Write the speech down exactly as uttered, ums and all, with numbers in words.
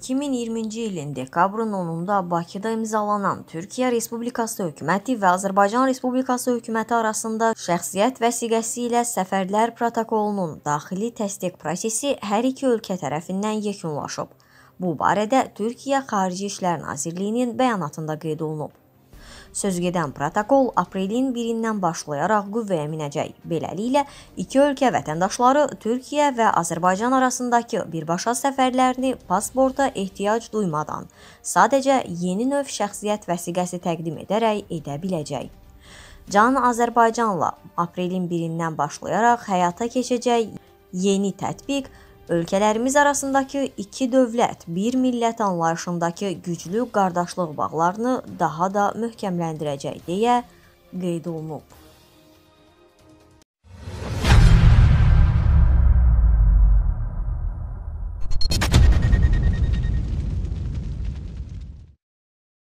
iki min iyirminci ilin dekabrın onunda Bakıda imzalanan Türkiyə Respublikası hökuməti və Azərbaycan Respublikası hökuməti arasında şəxsiyyət vəsiqəsi ilə səfərlər protokolunun daxili təsdiq prosesi hər iki ölkə tərəfindən yekunlaşıb. Bu barədə Türkiyə Xarici İşlər Nazirliyinin bəyanatında qeyd olunub. Sözgedən protokol aprelin birindən başlayaraq qüvvəyə minəcək. Beləliklə, iki ölkə vətəndaşları Türkiyə və Azərbaycan arasındakı birbaşa səfərlərini pasporta ehtiyac duymadan sadəcə yeni növ şəxsiyyət vəsiqəsi təqdim edərək edə biləcək. Can Azərbaycanla aprelin birindən başlayaraq həyata keçəcək yeni tətbiq, ölkələrimiz arasındakı iki dövlət, bir millət anlayışındakı güclü qardaşlıq bağlarını daha da möhkəmləndirəcək deyə qeyd olunub.